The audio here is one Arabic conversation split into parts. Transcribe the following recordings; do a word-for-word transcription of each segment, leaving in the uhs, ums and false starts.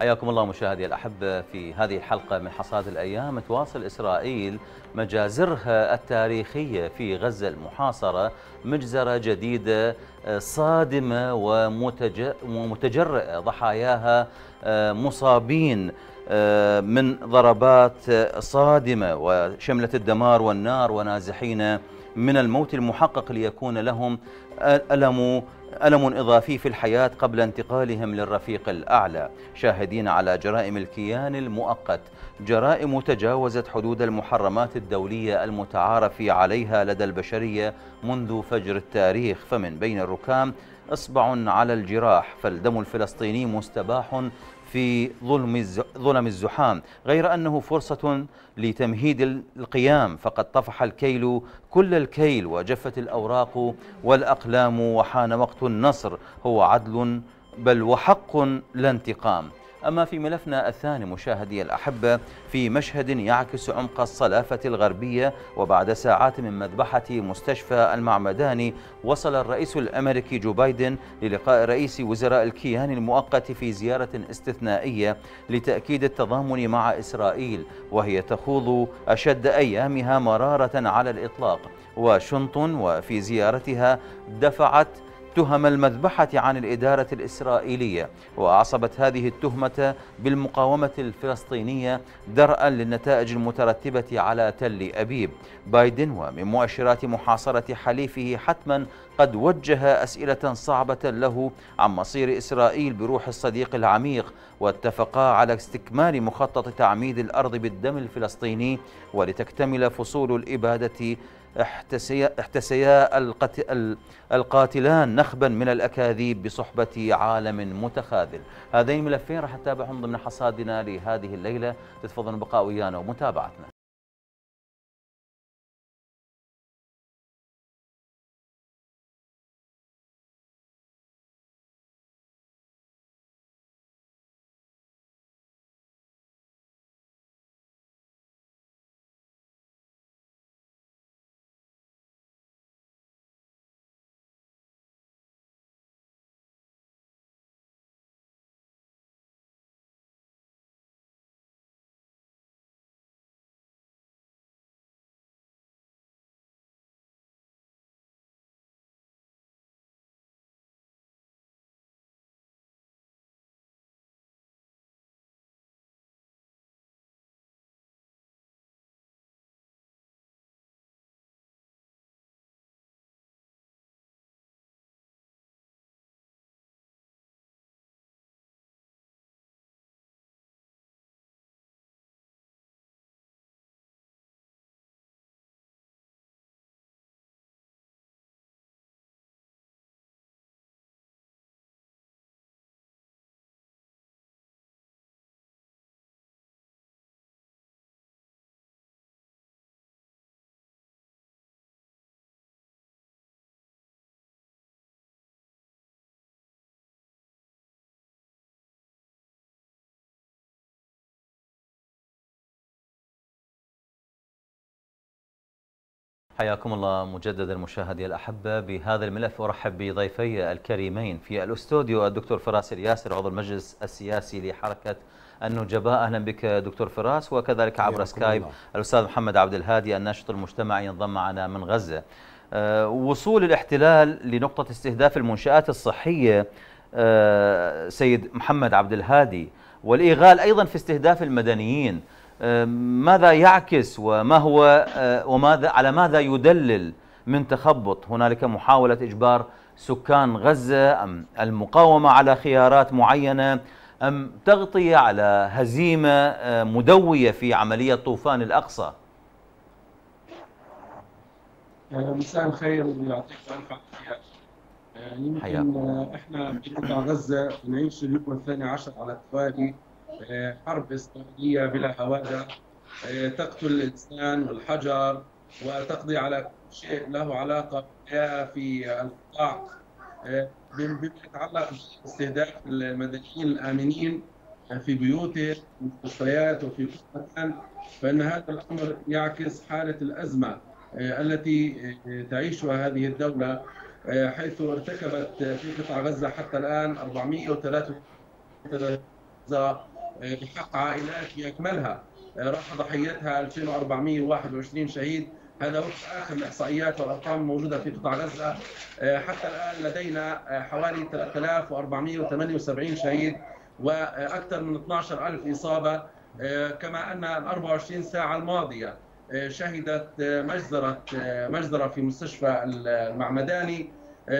حياكم الله مشاهدي الأحبة. في هذه الحلقة من حصاد الأيام تواصل إسرائيل مجازرها التاريخية في غزة المحاصرة، مجزرة جديدة صادمة ومتجرئة، ضحاياها مصابين من ضربات صادمة وشملت الدمار والنار ونازحين من الموت المحقق ليكون لهم ألم ألم إضافي في الحياة قبل انتقالهم للرفيق الأعلى، شاهدين على جرائم الكيان المؤقت، جرائم تجاوزت حدود المحرمات الدولية المتعارف عليها لدى البشرية منذ فجر التاريخ. فمن بين الركام إصبع على الجراح، فالدم الفلسطيني مستباح في ظلم ظلم الزحام، غير أنه فرصة لتمهيد القيام، فقد طفح الكيل كل الكيل وجفت الأوراق والأقلام وحان وقت النصر. هو عدل بل وحق لا انتقام. أما في ملفنا الثاني مشاهدي الأحبة، في مشهد يعكس عمق الصلافة الغربية، وبعد ساعات من مذبحة مستشفى المعمداني وصل الرئيس الأمريكي جو بايدن للقاء رئيس وزراء الكيان المؤقت في زيارة استثنائية لتأكيد التضامن مع إسرائيل، وهي تخوض أشد أيامها مرارة على الإطلاق. واشنطن وفي زيارتها دفعت تهم المذبحة عن الإدارة الإسرائيلية، وأعصبت هذه التهمة بالمقاومة الفلسطينية درءا للنتائج المترتبة على تل أبيب. بايدن ومن مؤشرات محاصرة حليفه حتما قد وجه أسئلة صعبة له عن مصير إسرائيل بروح الصديق العميق، واتفقا على استكمال مخطط تعميد الأرض بالدم الفلسطيني، ولتكتمل فصول الإبادة احتسيا, احتسيا القاتلان نخبا من الأكاذيب بصحبة عالم متخاذل. هذين الملفين راح نتابعهم ضمن حصادنا لهذه الليلة، تتفضلوا البقاء ويانا ومتابعتنا. حياكم الله مجددا مشاهدي الأحبة. بهذا الملف أرحب بضيفي الكريمين في الاستوديو الدكتور فراس الياسر عضو المجلس السياسي لحركة النجباء. أهلا بك دكتور فراس. وكذلك عبر سكايب الأستاذ محمد عبد الهادي الناشط المجتمعي ينضم معنا من غزة. أه وصول الاحتلال لنقطة استهداف المنشآت الصحية أه سيد محمد عبد الهادي، والإغال أيضا في استهداف المدنيين، ماذا يعكس وما هو وماذا على ماذا يدلل من تخبط؟ هنالك محاولة إجبار سكان غزة، أم المقاومة على خيارات معينة، أم تغطية على هزيمة مدوية في عملية طوفان الأقصى؟ مساء الخير ويعطيك الف عافيه. يمكن احنا في قطاع غزه نعيش اليوم الثاني عشر على التوالي حرب إسرائيلية بلا هوادة تقتل الإنسان والحجر وتقضي على كل شيء له علاقة بالحياة في القطاع، بما يتعلق باستهداف المدنيين الآمنين في بيوتهم في المستشفيات وفي كل مكان. فإن هذا الأمر يعكس حالة الأزمة التي تعيشها هذه الدولة، حيث ارتكبت في قطاع غزة حتى الآن أربعمئة وثلاثة وثلاثين غزة بحق عائلات بأكملها راح ضحيتها ألفين وأربعمئة وواحد وعشرين شهيد. هذا وفق آخر الإحصائيات والأرقام الموجودة في قطاع غزة. حتى الآن لدينا حوالي ثلاثة آلاف وأربعمئة وثمانية وسبعين شهيد وأكثر من اثني عشر ألف إصابة. كما أن ال أربع وعشرين ساعة الماضية شهدت مجزرة مجزرة في مستشفى المعمداني،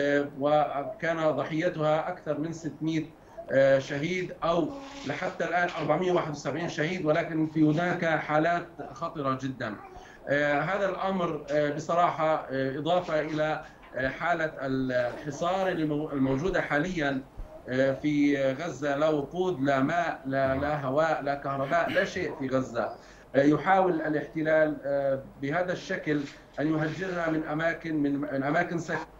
وكان ضحيتها أكثر من ستمئة شهيد، أو لحتى الآن أربعمئة وواحد وسبعين شهيد، ولكن في هناك حالات خطرة جدا. هذا الأمر بصراحة إضافة إلى حالة الحصار الموجودة حاليا في غزة، لا وقود، لا ماء، لا, لا هواء، لا كهرباء، لا شيء في غزة. يحاول الاحتلال بهذا الشكل أن يهجرنا من أماكن من أماكن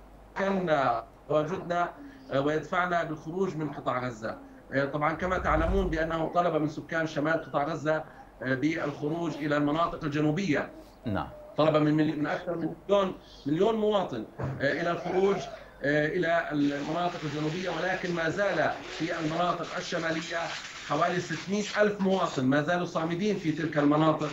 سكننا وجدنا ويدفعنا بالخروج من قطاع غزة. طبعا كما تعلمون بأنه طلب من سكان شمال قطاع غزة بالخروج إلى المناطق الجنوبية. نعم. طلب من من أكثر من مليون مليون مواطن إلى الخروج إلى المناطق الجنوبية، ولكن ما زال في المناطق الشمالية حوالي ستمئة ألف مواطن ما زالوا صامدين في تلك المناطق،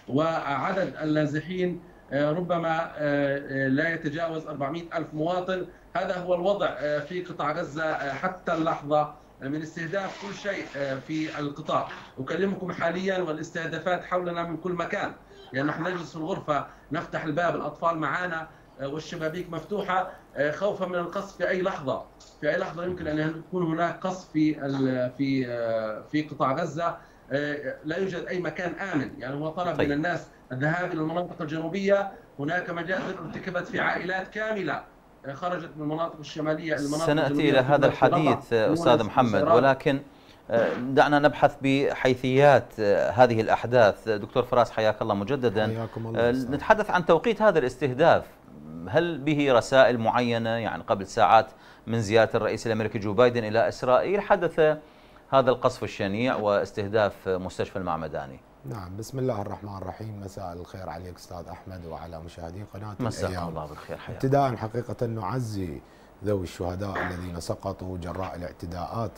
وعدد النازحين ربما لا يتجاوز أربعمئة ألف مواطن. هذا هو الوضع في قطاع غزة حتى اللحظة من استهداف كل شيء في القطاع. أكلمكم حاليا والاستهدافات حولنا من كل مكان، يعني نحن نجلس في الغرفة نفتح الباب، الأطفال معنا والشبابيك مفتوحة خوفا من القصف في أي لحظة. في أي لحظة يمكن أن يكون هناك قصف في في في قطاع غزة. لا يوجد أي مكان آمن، يعني هو طلب طيب. من الناس الذهاب إلى المناطق الجنوبية. هناك مجازر ارتكبت في عائلات كاملة خرجت من المناطق الشمالية إلى المناطق سنأتي الجنوبية. إلى هذا الحديث أستاذ محمد، ولكن دعنا نبحث بحيثيات هذه الأحداث. دكتور فراس حياك الله مجددا. نتحدث عن توقيت هذا الاستهداف، هل به رسائل معينة؟ يعني قبل ساعات من زيارة الرئيس الأمريكي جو بايدن إلى إسرائيل حدث هذا القصف الشنيع واستهداف مستشفى المعمداني. نعم، بسم الله الرحمن الرحيم. مساء الخير عليك أستاذ أحمد وعلى مشاهدي قناة مساء الله بالخير. حياك. ابتداء حقيقة نعزي ذوي الشهداء الذين سقطوا جراء الاعتداءات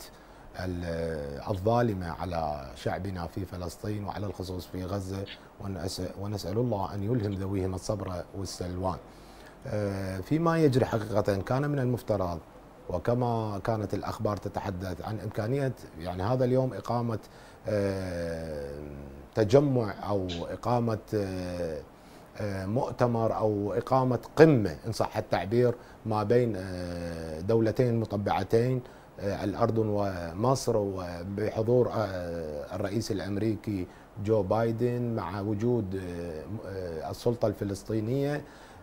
الظالمة على شعبنا في فلسطين وعلى الخصوص في غزة، ونسأل الله أن يلهم ذويهم الصبر والسلوان. فيما يجري حقيقة كان من المفترض، وكما كانت الأخبار تتحدث عن إمكانية يعني هذا اليوم إقامة تجمع أو إقامة مؤتمر أو إقامة قمة إن صح التعبير ما بين دولتين مطبعتين، الأردن ومصر، وبحضور الرئيس الأمريكي جو بايدن مع وجود السلطة الفلسطينية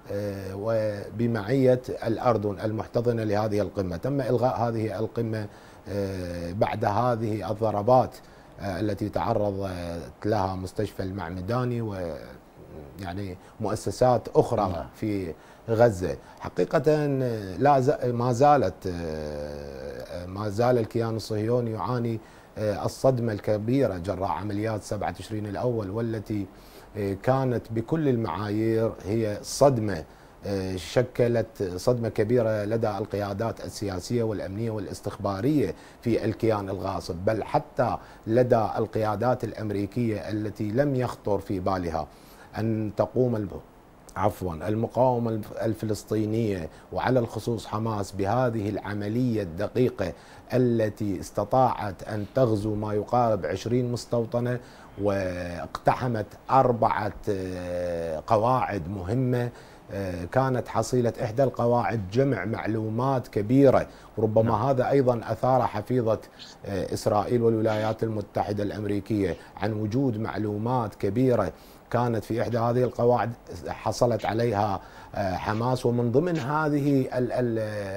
وبمعية الأردن المحتضنة لهذه القمة. تم إلغاء هذه القمة بعد هذه الضربات التي تعرض لها مستشفى المعمداني ويعني مؤسسات أخرى في غزة. حقيقة لا ما زالت ما زال الكيان الصهيوني يعاني الصدمة الكبيرة جراء عمليات سبعة تشرين الأول، والتي كانت بكل المعايير هي صدمة شكلت صدمة كبيرة لدى القيادات السياسية والأمنية والاستخبارية في الكيان الغاصب، بل حتى لدى القيادات الأمريكية التي لم يخطر في بالها أن تقوم عفوا المقاومة الفلسطينية وعلى الخصوص حماس بهذه العملية الدقيقة التي استطاعت أن تغزو ما يقارب عشرين مستوطنة واقتحمت أربعة قواعد مهمة. كانت حصيلة إحدى القواعد جمع معلومات كبيرة، وربما نعم. هذا أيضا أثار حفيظة إسرائيل والولايات المتحدة الأمريكية عن وجود معلومات كبيرة كانت في إحدى هذه القواعد حصلت عليها حماس. ومن ضمن هذه ال ال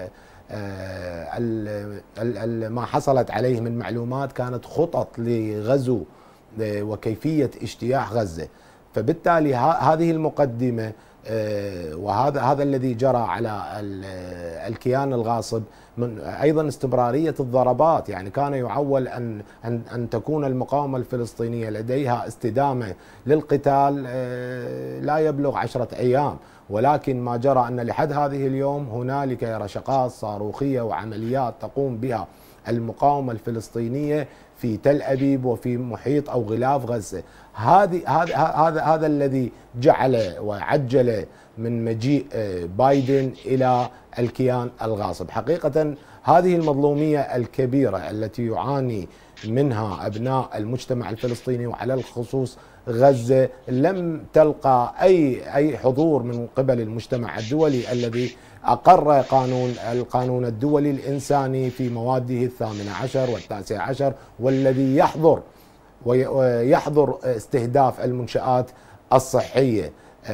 ال ال ال ما حصلت عليه من معلومات كانت خطط لغزو وكيفية اجتياح غزة. فبالتالي هذه المقدمة وهذا هذا الذي جرى على الكيان الغاصب، من ايضا استمراريه الضربات. يعني كان يعول ان ان ان تكون المقاومه الفلسطينيه لديها استدامه للقتال لا يبلغ عشرة ايام، ولكن ما جرى ان لحد هذه اليوم هنالك رشقات صاروخيه وعمليات تقوم بها المقاومه الفلسطينيه في تل أبيب وفي محيط أو غلاف غزة. هذه هذا هذا هذا الذي جعل وعجل من مجيء بايدن إلى الكيان الغاصب. حقيقة هذه المظلومية الكبيرة التي يعاني منها أبناء المجتمع الفلسطيني وعلى الخصوص غزة لم تلقى أي أي حضور من قبل المجتمع الدولي الذي أقر قانون القانون الدولي الإنساني في مواده الثامنة عشر والتاسع عشر، والذي يحظر ويحظر استهداف المنشآت الصحية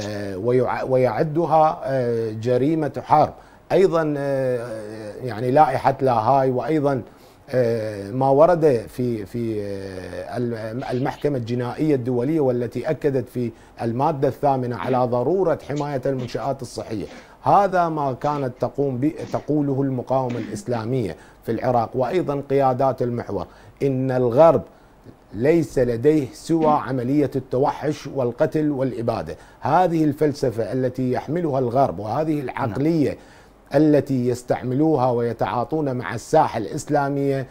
ويعدها جريمة حرب. أيضا يعني لائحة لاهاي، وأيضا ما ورد في في المحكمة الجنائية الدولية والتي أكدت في المادة الثامنة على ضرورة حماية المنشآت الصحية. هذا ما كانت تقوم تقوله المقاومة الإسلامية في العراق، وأيضا قيادات المحور، إن الغرب ليس لديه سوى عملية التوحش والقتل والإبادة. هذه الفلسفة التي يحملها الغرب وهذه العقلية التي يستعملوها ويتعاطون مع الساحة الإسلامية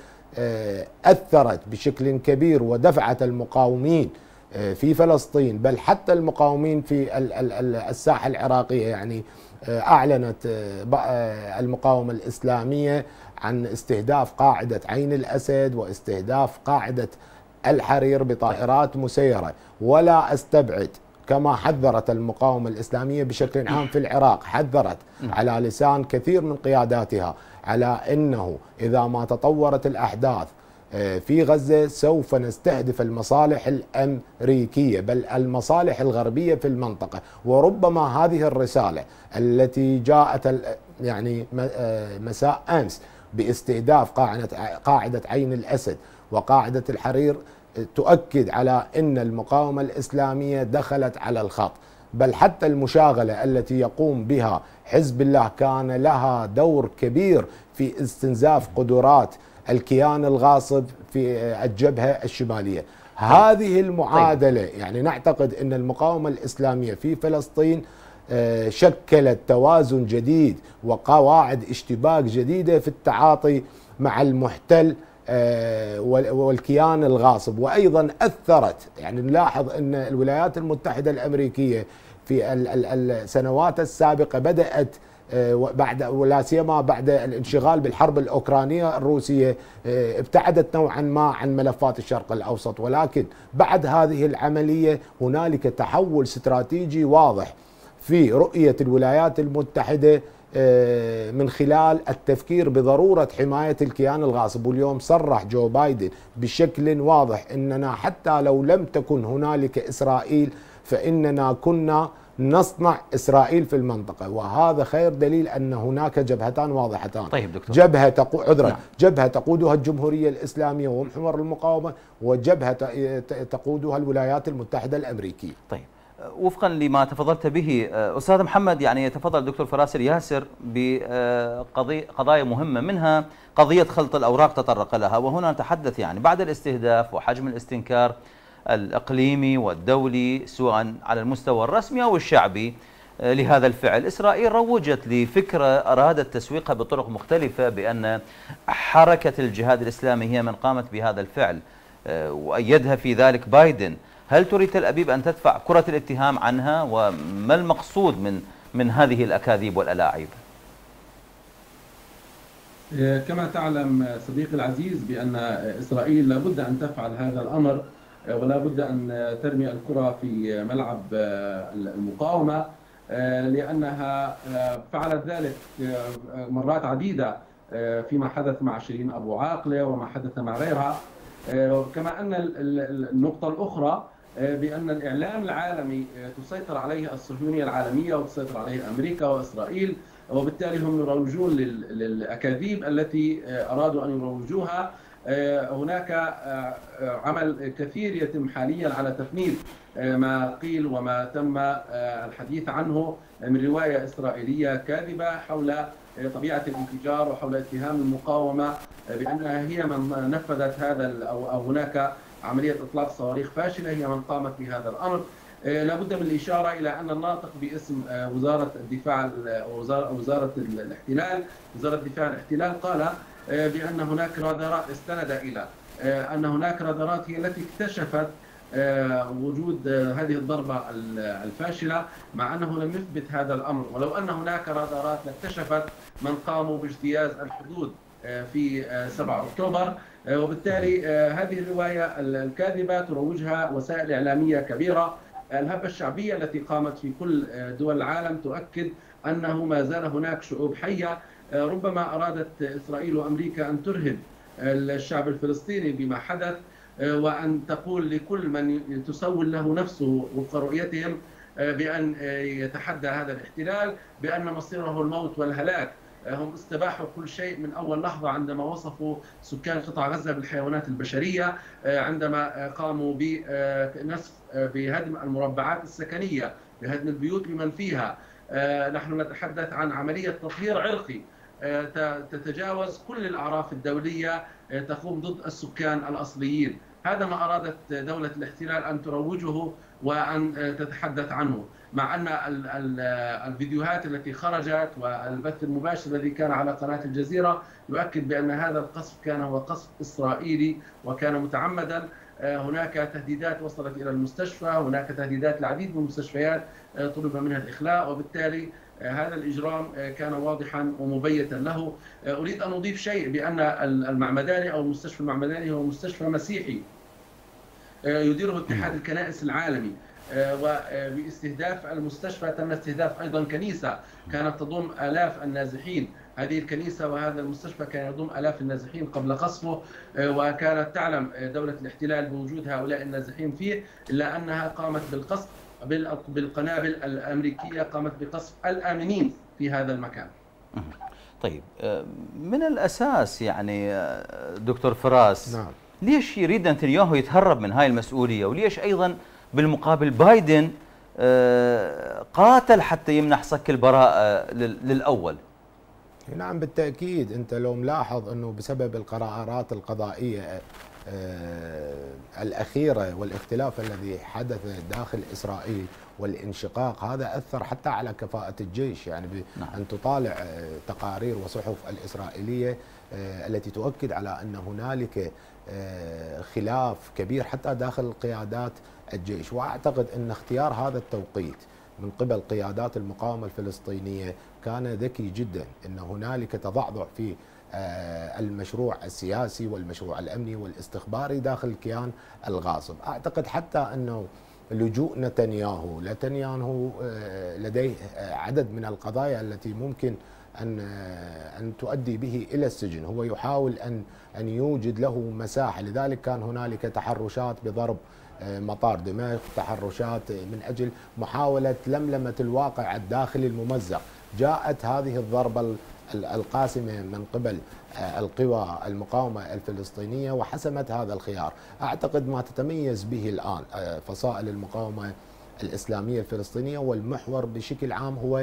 أثرت بشكل كبير ودفعت المقاومين في فلسطين، بل حتى المقاومين في الساحة العراقية. يعني أعلنت المقاومة الإسلامية عن استهداف قاعدة عين الأسد واستهداف قاعدة الحرير بطائرات مسيرة، ولا أستبعد كما حذرت المقاومة الإسلامية بشكل عام في العراق، حذرت على لسان كثير من قياداتها على أنه إذا ما تطورت الأحداث في غزة سوف نستهدف المصالح الأمريكية بل المصالح الغربية في المنطقة. وربما هذه الرسالة التي جاءت يعني مساء أمس باستهداف قاعدة عين الأسد وقاعدة الحرير تؤكد على أن المقاومة الإسلامية دخلت على الخط، بل حتى المشاغلة التي يقوم بها حزب الله كان لها دور كبير في استنزاف قدرات الكيان الغاصب في الجبهة الشمالية. هذه المعادلة يعني نعتقد أن المقاومة الإسلامية في فلسطين شكلت توازن جديد وقواعد اشتباك جديدة في التعاطي مع المحتل والكيان الغاصب، وأيضا أثرت. يعني نلاحظ أن الولايات المتحدة الأمريكية في السنوات السابقة بدأت بعد ولا سيما بعد الانشغال بالحرب الأوكرانية الروسية ابتعدت نوعا ما عن ملفات الشرق الأوسط، ولكن بعد هذه العملية هنالك تحول استراتيجي واضح في رؤية الولايات المتحدة من خلال التفكير بضرورة حماية الكيان الغاصب. واليوم صرح جو بايدن بشكل واضح أننا حتى لو لم تكن هنالك إسرائيل فإننا كنا نصنع إسرائيل في المنطقة، وهذا خير دليل أن هناك جبهتان واضحتان. طيب دكتور. جبهة تقو... عذرا نعم. جبهة تقودها الجمهورية الإسلامية ومحور المقاومة، وجبهة تقودها الولايات المتحدة الأمريكية. طيب وفقا لما تفضلت به أستاذ محمد، يعني يتفضل دكتور فراسل ياسر بقضايا مهمة، منها قضية خلط الأوراق تطرق لها، وهنا نتحدث يعني بعد الاستهداف وحجم الاستنكار الإقليمي والدولي سواء على المستوى الرسمي أو الشعبي لهذا الفعل، إسرائيل روجت لفكرة أرادت تسويقها بطرق مختلفة بأن حركة الجهاد الإسلامي هي من قامت بهذا الفعل وأيدها في ذلك بايدن. هل تريد تل أبيب أن تدفع كرة الاتهام عنها، وما المقصود من من هذه الأكاذيب والألاعيب؟ كما تعلم صديقي العزيز بأن إسرائيل لابد أن تفعل هذا الأمر، ولا بد أن ترمي الكرة في ملعب المقاومة، لأنها فعلت ذلك مرات عديدة فيما حدث مع شيرين أبو عاقلة وما حدث مع غيرها. كما أن النقطة الأخرى بأن الإعلام العالمي تسيطر عليه الصهيونية العالمية وتسيطر عليه أمريكا وإسرائيل، وبالتالي هم يروجون للأكاذيب التي أرادوا أن يروجوها. هناك عمل كثير يتم حاليا على تفنيد ما قيل وما تم الحديث عنه من رواية إسرائيلية كاذبة حول طبيعة الانفجار وحول اتهام المقاومة بأنها هي من نفذت هذا، أو هناك عملية إطلاق صواريخ فاشلة هي من قامت بهذا الأمر. لابد من الإشارة إلى أن الناطق باسم وزارة الدفاع وزارة الاحتلال وزارة دفاع الاحتلال قال بأن هناك رادارات استند إلى أن هناك رادارات هي التي اكتشفت وجود هذه الضربة الفاشلة، مع أنه لم يثبت هذا الأمر. ولو أن هناك رادارات لاكتشفت من قاموا باجتياز الحدود في سبعة أكتوبر. وبالتالي هذه الرواية الكاذبة تروجها وسائل إعلامية كبيرة. الهبة الشعبية التي قامت في كل دول العالم تؤكد أنه ما زال هناك شعوب حية. ربما أرادت إسرائيل وأمريكا أن ترهب الشعب الفلسطيني بما حدث، وأن تقول لكل من تسول له نفسه وفق رؤيتهم بأن يتحدى هذا الاحتلال بأن مصيره الموت والهلاك. هم استباحوا كل شيء من أول لحظة عندما وصفوا سكان قطاع غزة بالحيوانات البشرية، عندما قاموا بنسف بهدم المربعات السكنية، بهدم البيوت لمن فيها. نحن نتحدث عن عملية تطهير عرقي تتجاوز كل الأعراف الدولية تقوم ضد السكان الأصليين. هذا ما أرادت دولة الاحتلال أن تروجه وأن تتحدث عنه، مع أن الفيديوهات التي خرجت والبث المباشر الذي كان على قناة الجزيرة يؤكد بأن هذا القصف كان هو قصف إسرائيلي وكان متعمدا. هناك تهديدات وصلت إلى المستشفى، هناك تهديدات لعديد من المستشفيات طلب منها الإخلاء، وبالتالي هذا الإجرام كان واضحا ومبيتا له. أريد أن أضيف شيء بأن المعمداني أو المستشفى المعمداني هو مستشفى مسيحي يديره اتحاد الكنائس العالمي، وباستهداف المستشفى تم استهداف أيضا كنيسة كانت تضم آلاف النازحين. هذه الكنيسة وهذا المستشفى كان يضم آلاف النازحين قبل قصفه، وكانت تعلم دولة الاحتلال بوجود هؤلاء النازحين فيه، إلا أنها قامت بالقصف بالقنابل الأمريكية، قامت بقصف الآمنين في هذا المكان. طيب، من الأساس يعني دكتور فراس، نعم، ليش يريد نتنياهو يتهرب من هاي المسؤولية؟ وليش أيضا بالمقابل بايدن قاتل حتى يمنح صك البراءة للأول؟ نعم بالتأكيد. أنت لو ملاحظ أنه بسبب القرارات القضائية الأخيرة والاختلاف الذي حدث داخل إسرائيل والانشقاق، هذا أثر حتى على كفاءة الجيش. يعني أن تطالع تقارير وصحف الإسرائيلية التي تؤكد على أن هنالك خلاف كبير حتى داخل قيادات الجيش. وأعتقد أن اختيار هذا التوقيت من قبل قيادات المقاومة الفلسطينية كان ذكي جدا. أن هنالك تضعضع في المشروع السياسي والمشروع الأمني والاستخباري داخل الكيان الغاصب. أعتقد حتى أنه لجوء نتنياهو نتنياهو لديه عدد من القضايا التي ممكن أن أن تؤدي به إلى السجن. هو يحاول أن أن يوجد له مساحة، لذلك كان هنالك تحرشات بضرب مطار دمشق، تحرشات من أجل محاولة لملمة الواقع الداخلي الممزق. جاءت هذه الضربة القاسمة من قبل القوى المقاومة الفلسطينية وحسمت هذا الخيار. أعتقد ما تتميز به الآن فصائل المقاومة الإسلامية الفلسطينية والمحور بشكل عام هو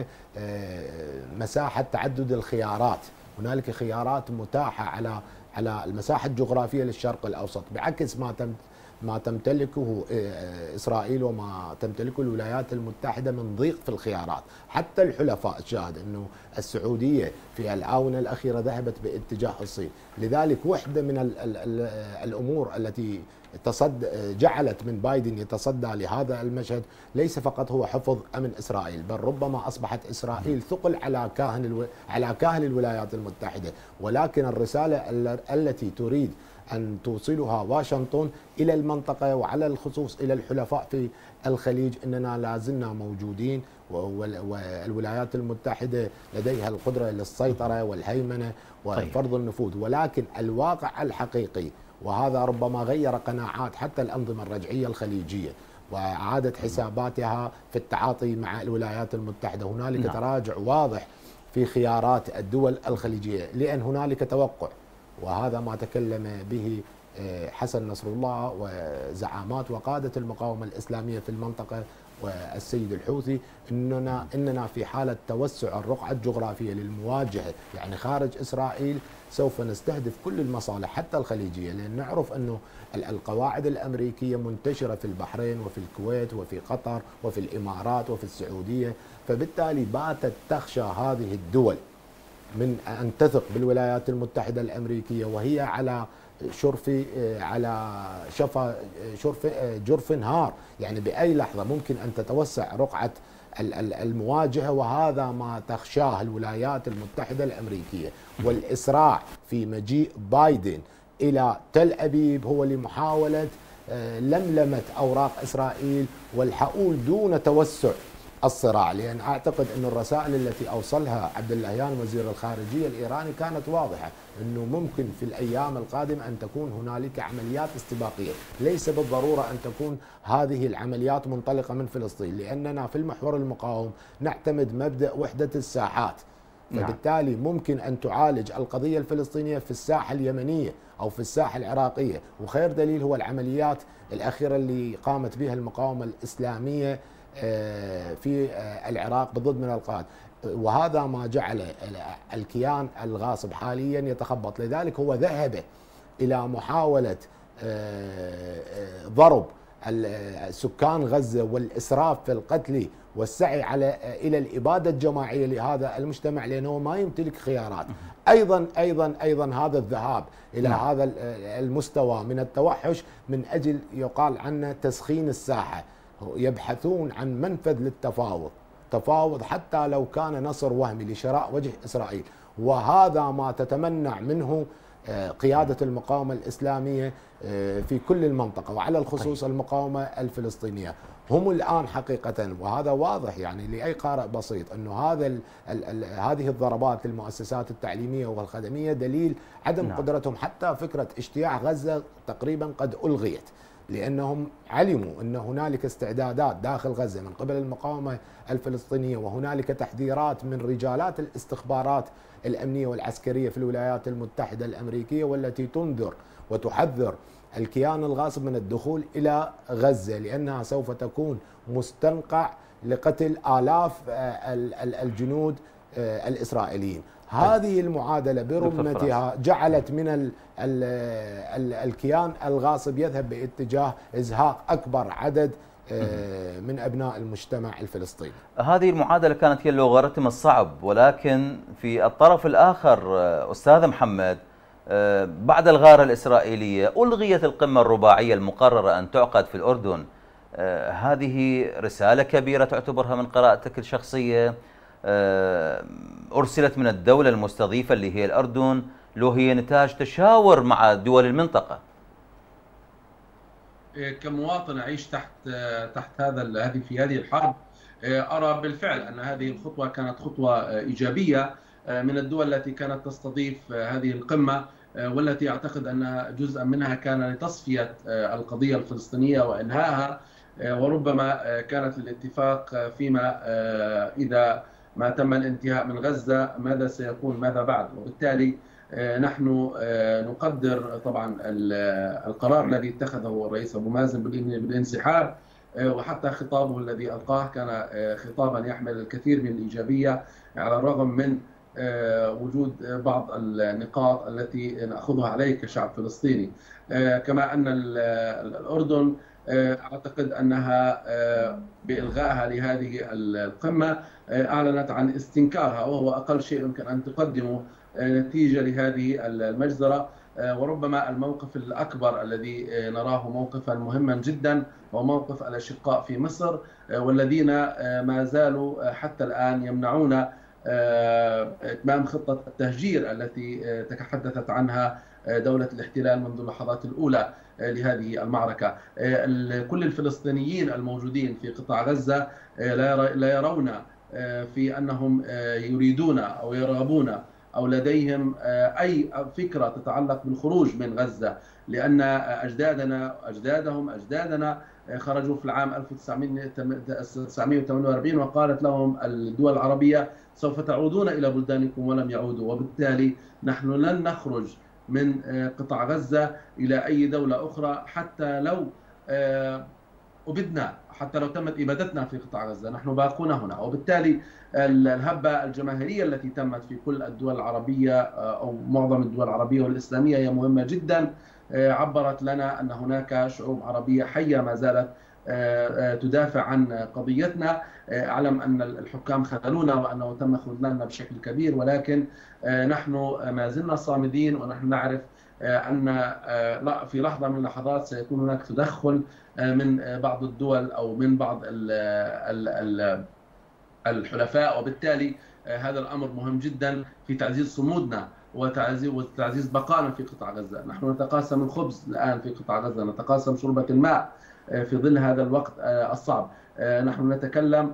مساحة تعدد الخيارات. هنالك خيارات متاحة على على المساحة الجغرافية للشرق الأوسط، بعكس ما تم ما تمتلكه إسرائيل وما تمتلكه الولايات المتحدة من ضيق في الخيارات. حتى الحلفاء شاهد أنه السعودية في الآونة الأخيرة ذهبت باتجاه الصين. لذلك واحدة من ال ال ال الأمور التي تصد جعلت من بايدن يتصدى لهذا المشهد ليس فقط هو حفظ أمن إسرائيل، بل ربما أصبحت إسرائيل ثقل على كاهن الو... على كاهل الولايات المتحدة. ولكن الرسالة التي تريد أن توصلها واشنطن إلى المنطقة وعلى الخصوص إلى الحلفاء في الخليج أننا لازلنا موجودين، والولايات المتحدة لديها القدرة للسيطرة والهيمنة وفرض النفوذ. ولكن الواقع الحقيقي، وهذا ربما غير قناعات حتى الأنظمة الرجعية الخليجية وعادت حساباتها في التعاطي مع الولايات المتحدة، هنالك نعم. تراجع واضح في خيارات الدول الخليجية، لأن هنالك توقع، وهذا ما تكلم به حسن نصر الله وزعامات وقادة المقاومة الإسلامية في المنطقة والسيد الحوثي، إننا إننا في حالة توسع الرقعة الجغرافية للمواجهة، يعني خارج إسرائيل سوف نستهدف كل المصالح حتى الخليجية، لأن نعرف أنه القواعد الأمريكية منتشرة في البحرين وفي الكويت وفي قطر وفي الإمارات وفي السعودية. فبالتالي باتت تخشى هذه الدول من أن تثق بالولايات المتحدة الأمريكية وهي على شرف على شفا شرف جرف نهار، يعني بأي لحظة ممكن أن تتوسع رقعة المواجهة، وهذا ما تخشاه الولايات المتحدة الأمريكية. والإسراع في مجيء بايدن إلى تل أبيب هو لمحاولة لملمة أوراق إسرائيل والحقول دون توسع الصراع، لأن أعتقد أن الرسائل التي أوصلها عبد اللهيان وزير الخارجية الإيراني كانت واضحة، أنه ممكن في الأيام القادمة أن تكون هنالك عمليات استباقية، ليس بالضرورة أن تكون هذه العمليات منطلقة من فلسطين، لأننا في المحور المقاوم نعتمد مبدأ وحدة الساحات، فبالتالي ممكن أن تعالج القضية الفلسطينية في الساحة اليمنية أو في الساحة العراقية، وخير دليل هو العمليات الأخيرة اللي قامت بها المقاومة الإسلامية في العراق ضد من القاعدة، وهذا ما جعل الكيان الغاصب حاليا يتخبط. لذلك هو ذهب إلى محاولة ضرب سكان غزة والإسراف في القتل والسعي على إلى الإبادة الجماعية لهذا المجتمع، لأنه ما يمتلك خيارات. أيضا أيضا أيضا هذا الذهاب إلى نعم. هذا المستوى من التوحش من أجل يقال عنه تسخين الساحة، يبحثون عن منفذ للتفاوض، تفاوض حتى لو كان نصر وهمي لشراء وجه إسرائيل، وهذا ما تتمنع منه قيادة المقاومة الإسلامية في كل المنطقة، وعلى الخصوص المقاومة الفلسطينية. هم الآن حقيقة، وهذا واضح يعني لأي قارئ بسيط، أنه هذا ال ال ال هذه الضربات للمؤسسات التعليمية والخدمية دليل عدم نعم. قدرتهم. حتى فكرة اجتياح غزة تقريبا قد ألغيت، لأنهم علموا أن هنالك استعدادات داخل غزة من قبل المقاومة الفلسطينية، وهنالك تحذيرات من رجالات الاستخبارات الأمنية والعسكرية في الولايات المتحدة الأمريكية، والتي تنذر وتحذر الكيان الغاصب من الدخول إلى غزة، لأنها سوف تكون مستنقع لقتل آلاف الجنود الإسرائيليين. هذه المعادلة برمتها جعلت من ال ال ال الكيان الغاصب يذهب باتجاه إزهاق أكبر عدد من أبناء المجتمع الفلسطيني. هذه المعادلة كانت هي اللوغاريتم الصعب، ولكن في الطرف الآخر أستاذ محمد، بعد الغارة الإسرائيلية ألغيت القمة الرباعية المقررة أن تعقد في الأردن. هذه رسالة كبيرة تعتبرها من قراءتك الشخصية؟ أرسلت من الدولة المستضيفة اللي هي الأردن، لو هي نتاج تشاور مع دول المنطقة؟ كمواطن أعيش تحت تحت هذا هذه في هذه الحرب، أرى بالفعل أن هذه الخطوة كانت خطوة إيجابية من الدول التي كانت تستضيف هذه القمة، والتي أعتقد أن جزءا منها كان لتصفية القضية الفلسطينية وإنهائها، وربما كانت للاتفاق فيما إذا ما تم الانتهاء من غزة ماذا سيكون ماذا بعد. وبالتالي نحن نقدر طبعا القرار الذي اتخذه الرئيس أبو مازن بالانسحاب، وحتى خطابه الذي ألقاه كان خطابا يحمل الكثير من الإيجابية، على الرغم من وجود بعض النقاط التي نأخذها عليه كشعب فلسطيني. كما أن الأردن أعتقد أنها بإلغائها لهذه القمة أعلنت عن استنكارها، وهو أقل شيء يمكن أن تقدمه نتيجة لهذه المجزرة. وربما الموقف الأكبر الذي نراه موقفا مهما جدا هو موقف الأشقاء في مصر، والذين ما زالوا حتى الآن يمنعون إتمام خطة التهجير التي تحدثت عنها دولة الاحتلال منذ اللحظات الأولى لهذه المعركة. كل الفلسطينيين الموجودين في قطاع غزة لا يرون في أنهم يريدون أو يرغبون أو لديهم أي فكرة تتعلق بالخروج من غزة، لأن أجدادنا أجدادهم أجدادنا خرجوا في العام ألف وتسعمئة وثمانية وأربعين وقالت لهم الدول العربية سوف تعودون إلى بلدانكم ولم يعودوا. وبالتالي نحن لن نخرج من قطاع غزة إلى أي دولة أخرى حتى لو أبدنا، حتى لو تمت إبادتنا في قطاع غزة نحن باقون هنا. وبالتالي الهبة الجماهيرية التي تمت في كل الدول العربية أو معظم الدول العربية والإسلامية هي مهمة جدا، عبرت لنا أن هناك شعوب عربية حية ما زالت تدافع عن قضيتنا. أعلم أن الحكام خذلونا وأنه تم خذلاننا بشكل كبير، ولكن نحن ما زلنا صامدين، ونحن نعرف أن لا في لحظة من اللحظات سيكون هناك تدخل من بعض الدول أو من بعض ال ال الحلفاء، وبالتالي هذا الأمر مهم جدا في تعزيز صمودنا وتعزيز وتعزيز بقائنا في قطاع غزة. نحن نتقاسم الخبز الآن في قطاع غزة، نتقاسم شربة الماء في ظل هذا الوقت الصعب. نحن نتكلم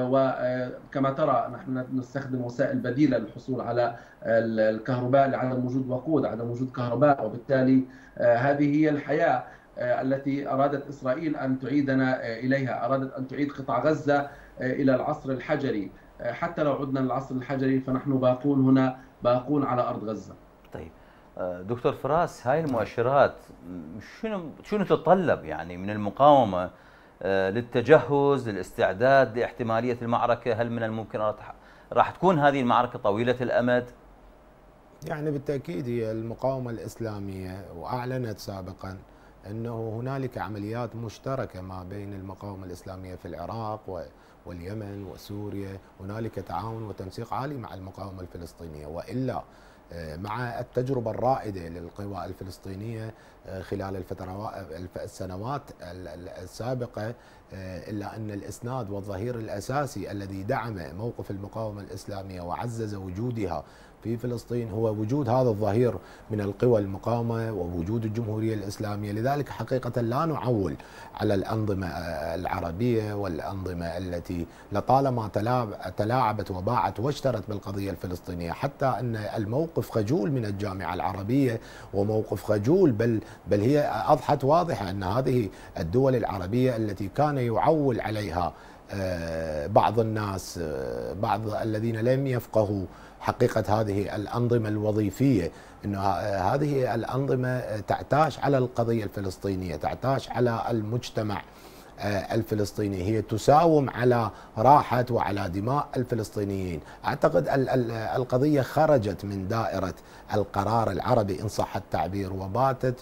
وكما ترى نحن نستخدم وسائل بديلة للحصول على الكهرباء لعدم وجود وقود، عدم وجود كهرباء، وبالتالي هذه هي الحياة التي أرادت إسرائيل أن تعيدنا إليها. أرادت أن تعيد قطاع غزة إلى العصر الحجري. حتى لو عدنا للعصر الحجري فنحن باقون هنا، باقون على أرض غزة. طيب دكتور فراس، هاي المؤشرات شنو شنو تتطلب يعني من المقاومة للتجهز، للاستعداد لاحتمالية المعركة؟ هل من الممكن راح تكون هذه المعركة طويلة الأمد؟ يعني بالتأكيد هي المقاومة الإسلامية وأعلنت سابقا أنه هنالك عمليات مشتركة ما بين المقاومة الإسلامية في العراق واليمن وسوريا. هنالك تعاون وتنسيق عالي مع المقاومة الفلسطينية، وإلا مع التجربة الرائدة للقوى الفلسطينية خلال الفترات السنوات السابقة، إلا أن الإسناد والظهير الأساسي الذي دعم موقف المقاومة الإسلامية وعزز وجودها في فلسطين هو وجود هذا الظهير من القوى المقاومة ووجود الجمهورية الإسلامية. لذلك حقيقة لا نعول على الأنظمة العربية والأنظمة التي لطالما تلاعبت وباعت واشترت بالقضية الفلسطينية، حتى أن الموقف خجول من الجامعة العربية وموقف خجول، بل بل هي أضحت واضحة أن هذه الدول العربية التي كان يعول عليها بعض الناس، بعض الذين لم يفقهوا حقيقة هذه الأنظمة الوظيفية، أن هذه الأنظمة تعتاش على القضية الفلسطينية، تعتاش على المجتمع الفلسطيني، هي تساوم على راحة وعلى دماء الفلسطينيين. أعتقد القضية خرجت من دائرة القرار العربي إن صح التعبير، وباتت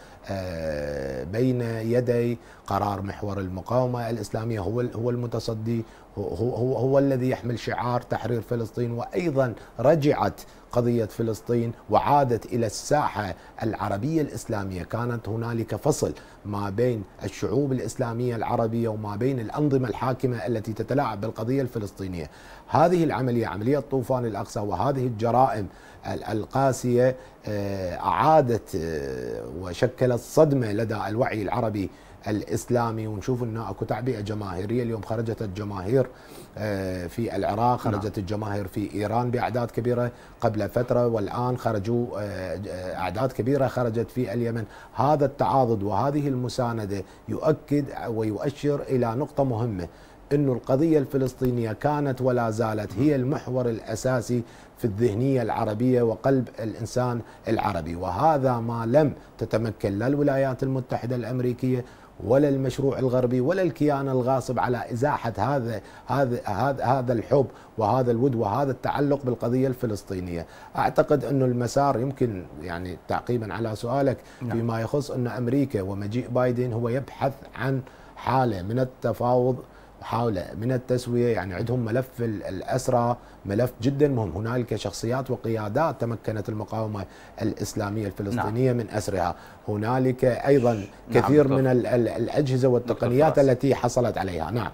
بين يدي قرار محور المقاومة الإسلامية هو هو المتصدي، هو هو هو الذي يحمل شعار تحرير فلسطين. وأيضا رجعت قضية فلسطين وعادت إلى الساحة العربية الإسلامية. كانت هنالك فصل ما بين الشعوب الإسلامية العربية وما بين الأنظمة الحاكمة التي تتلاعب بالقضية الفلسطينية. هذه العملية، عملية طوفان الأقصى، وهذه الجرائم القاسية أعادت وشكلت صدمة لدى الوعي العربي الإسلامي. ونشوف أنه أكو تعبئة جماهيرية. اليوم خرجت الجماهير في العراق، خرجت الجماهير في إيران بأعداد كبيرة قبل فترة، والآن خرجوا أعداد كبيرة خرجت في اليمن. هذا التعاضد وهذه المساندة يؤكد ويؤشر إلى نقطة مهمة، أن القضية الفلسطينية كانت ولا زالت هي المحور الأساسي في الذهنية العربية وقلب الإنسان العربي. وهذا ما لم تتمكن لا الولايات المتحدة الأمريكية ولا المشروع الغربي ولا الكيان الغاصب على إزاحة هذا هذا هذا هذا الحب وهذا الود وهذا التعلق بالقضية الفلسطينية. أعتقد أنه المسار يمكن يعني تعقيبا على سؤالك فيما يخص أن أمريكا ومجيء بايدن هو يبحث عن حالة من التفاوض، حاولة من التسوية. يعني عندهم ملف الأسرى ملف جدا مهم. هنالك شخصيات وقيادات تمكنت المقاومة الإسلامية الفلسطينية من أسرها. هنالك أيضا كثير نعم من الأجهزة والتقنيات التي حصلت عليها. نعم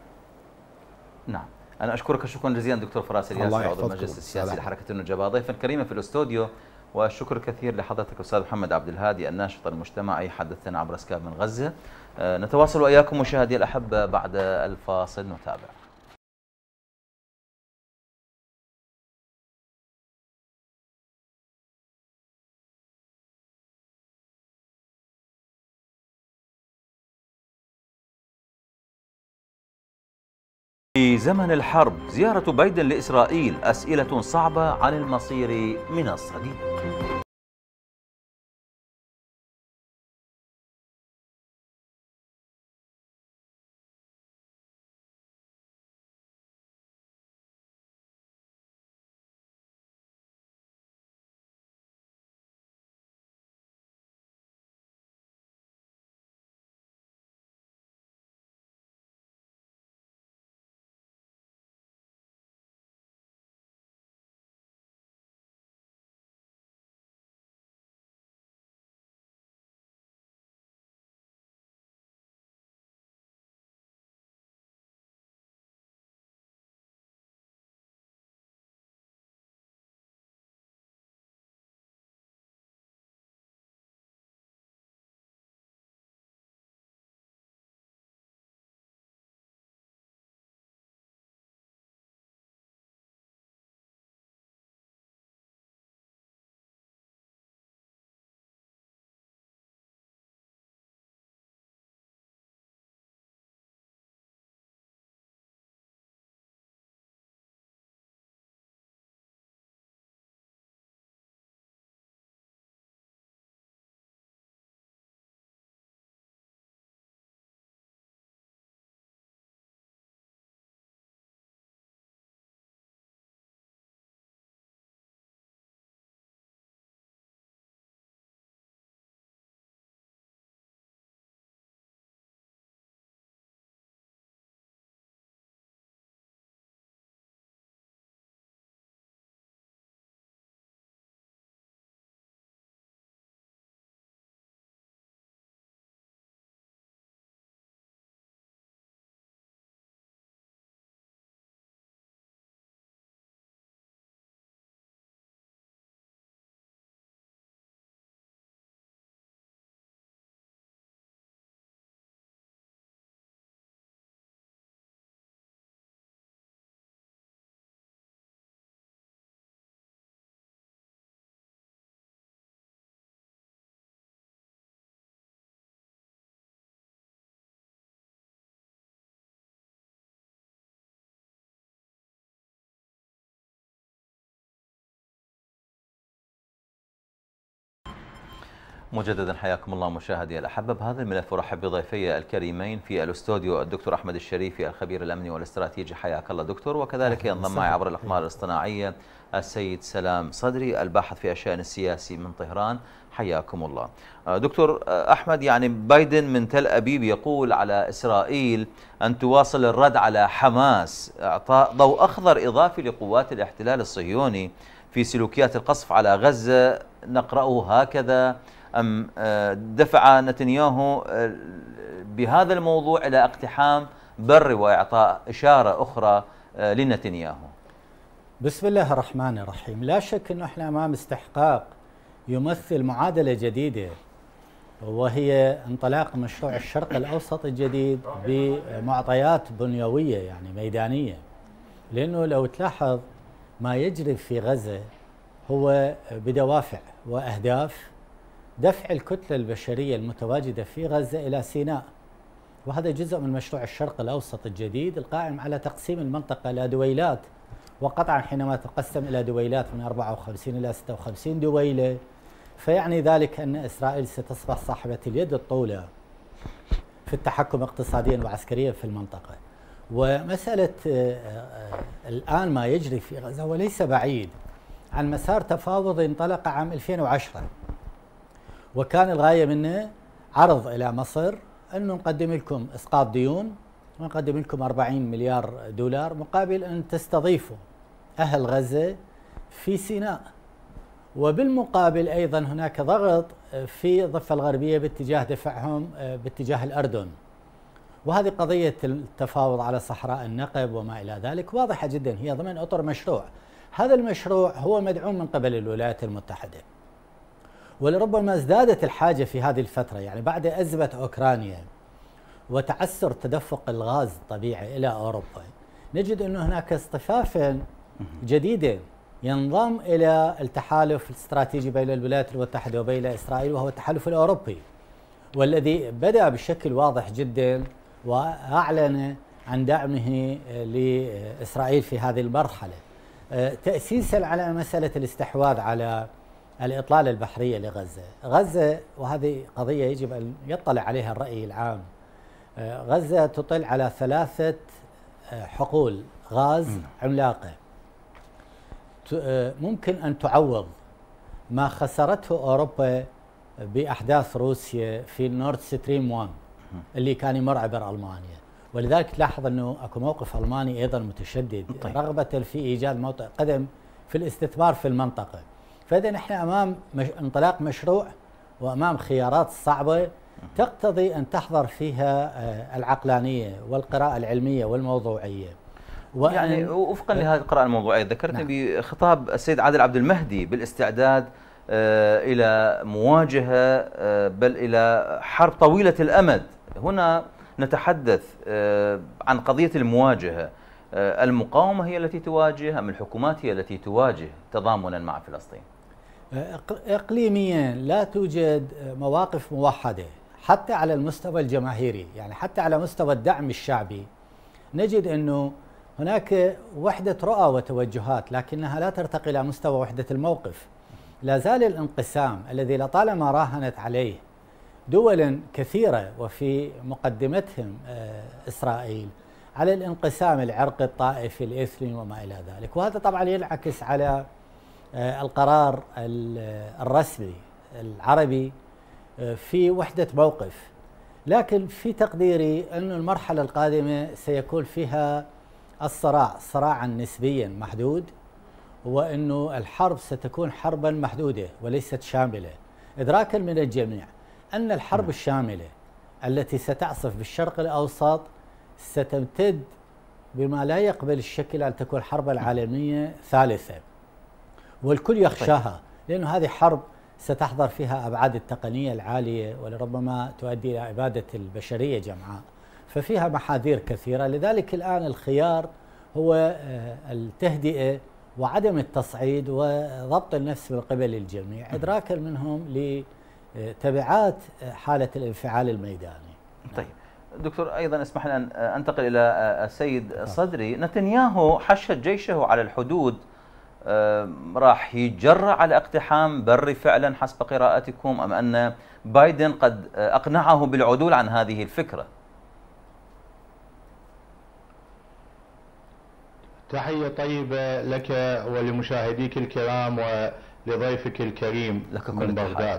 نعم أنا أشكرك شكرا جزيلا دكتور فراس الياسي، عضو المجلس السياسي لحركة النجباء، ضيفا كريما في الاستوديو. والشكر كثير لحضرتك أستاذ محمد عبد الهادي الناشط المجتمعي، حدثنا عبر سكايب من غزة. نتواصل وإياكم مشاهدي الأحبة بعد الفاصل، نتابع. في زمن الحرب زيارة بايدن لإسرائيل، أسئلة صعبة عن المصير من الصليب. مجددا حياكم الله مشاهدي الأحبة. بهذا الملف أرحب بضيفي الكريمين في الاستوديو الدكتور أحمد الشريفي الخبير الأمني والاستراتيجي، حياك الله دكتور، وكذلك ينضم معي عبر الأقمار الاصطناعية السيد سلام صدري الباحث في الشأن السياسي من طهران، حياكم الله. دكتور أحمد، يعني بايدن من تل أبيب يقول على إسرائيل أن تواصل الرد على حماس، إعطاء ضوء أخضر إضافي لقوات الاحتلال الصهيوني في سلوكيات القصف على غزة، نقرأه هكذا أم دفع نتنياهو بهذا الموضوع إلى اقتحام بري وإعطاء إشارة أخرى لنتنياهو؟ بسم الله الرحمن الرحيم. لا شك أنه احنا أمام استحقاق يمثل معادلة جديدة، وهي انطلاق مشروع الشرق الأوسط الجديد بمعطيات بنيوية يعني ميدانية. لأنه لو تلاحظ ما يجري في غزة هو بدوافع وأهداف دفع الكتلة البشرية المتواجدة في غزة إلى سيناء، وهذا جزء من مشروع الشرق الأوسط الجديد القائم على تقسيم المنطقة إلى دويلات، وقطعا حينما تقسم إلى دويلات من أربعة وخمسين إلى ستة وخمسين دويلة، فيعني ذلك أن إسرائيل ستصبح صاحبة اليد الطولى في التحكم اقتصاديا وعسكريا في المنطقة. ومسألة الآن ما يجري في غزة وليس بعيد عن مسار تفاوض انطلق عام ألفين وعشرة، وكان الغاية منه عرض إلى مصر أنه نقدم لكم إسقاط ديون ونقدم لكم أربعين مليار دولار مقابل أن تستضيفوا أهل غزة في سيناء، وبالمقابل أيضا هناك ضغط في الضفة الغربية باتجاه دفعهم باتجاه الأردن. وهذه قضية التفاوض على صحراء النقب وما إلى ذلك واضحة جدا، هي ضمن أطر مشروع. هذا المشروع هو مدعوم من قبل الولايات المتحدة، ولربما ازدادت الحاجة في هذه الفترة، يعني بعد أزمة أوكرانيا وتعسر تدفق الغاز الطبيعي إلى أوروبا، نجد أن هناك اصطفافا جديدا ينضم إلى التحالف الاستراتيجي بين الولايات المتحدة وبين إسرائيل، وهو التحالف الأوروبي، والذي بدأ بشكل واضح جدا وأعلن عن دعمه لإسرائيل في هذه المرحلة، تأسيسا على مسألة الاستحواذ على الإطلالة البحرية لغزة. غزة، وهذه قضية يجب أن يطلع عليها الرأي العام، غزة تطل على ثلاثة حقول غاز عملاقة ممكن أن تعوض ما خسرته أوروبا بأحداث روسيا في نورد ستريم واحد اللي كان يمر عبر ألمانيا. ولذلك تلاحظ أنه أكو موقف ألماني أيضا متشدد طيب. رغبة في إيجاد موطئ قدم في الاستثمار في المنطقة. فإذا نحن أمام مش... انطلاق مشروع وأمام خيارات صعبة تقتضي أن تحضر فيها العقلانية والقراءة العلمية والموضوعية. وأن يعني وفقا لهذه القراءة الموضوعية ذكرتني نعم. بخطاب السيد عادل عبد المهدي بالاستعداد آه إلى مواجهة آه بل إلى حرب طويلة الأمد. هنا نتحدث آه عن قضية المواجهة، آه المقاومة هي التي تواجه أم الحكومات هي التي تواجه تضامنا مع فلسطين؟ إقليميا لا توجد مواقف موحدة حتى على المستوى الجماهيري، يعني حتى على مستوى الدعم الشعبي نجد أنه هناك وحدة رؤى وتوجهات، لكنها لا ترتقي إلى مستوى وحدة الموقف. لا زال الانقسام الذي لطالما راهنت عليه دول كثيرة وفي مقدمتهم إسرائيل على الانقسام العرقي الطائفي الإثني وما إلى ذلك، وهذا طبعا ينعكس على القرار الرسمي العربي في وحدة موقف. لكن في تقديري أن المرحلة القادمة سيكون فيها الصراع صراعا نسبيا محدود، وأنه الحرب ستكون حربا محدودة وليست شاملة، إدراكا من الجميع أن الحرب الشاملة التي ستعصف بالشرق الأوسط ستمتد بما لا يقبل الشكل أن تكون حربا عالمية ثالثة، والكل يخشاها، لأنه هذه حرب ستحضر فيها أبعاد التقنية العالية ولربما تؤدي إلى إبادة البشرية جمعاء، ففيها محاذير كثيرة. لذلك الآن الخيار هو التهدئة وعدم التصعيد وضبط النفس من قبل الجميع، إدراكا منهم لتبعات حالة الانفعال الميداني. طيب دكتور، أيضا اسمح لي أن أنتقل إلى السيد صدري. نتنياهو حشد جيشه على الحدود راح يتجرأ على اقتحام بري فعلا حسب قراءتكم، أم أن بايدن قد أقنعه بالعدول عن هذه الفكرة؟ تحية طيبة لك ولمشاهديك الكرام ولضيفك الكريم من بغداد.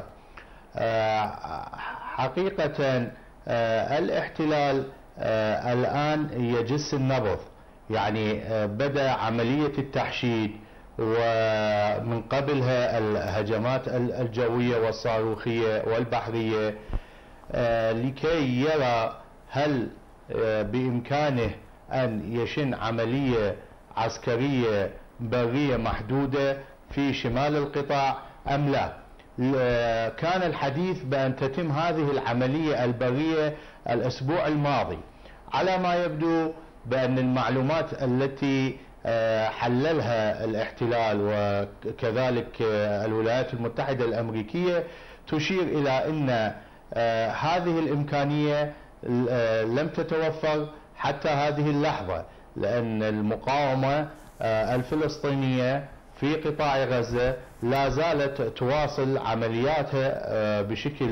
حقيقة الاحتلال الآن يجس النبض، يعني بدأ عملية التحشيد، ومن قبلها الهجمات الجوية والصاروخية والبحرية، لكي يرى هل بإمكانه أن يشن عملية عسكرية برية محدودة في شمال القطاع أم لا. كان الحديث بأن تتم هذه العملية البرية الأسبوع الماضي، على ما يبدو بأن المعلومات التي حللها الاحتلال وكذلك الولايات المتحدة الأمريكية تشير إلى أن هذه الإمكانية لم تتوفر حتى هذه اللحظة، لأن المقاومة الفلسطينية في قطاع غزة لا زالت تواصل عملياتها بشكل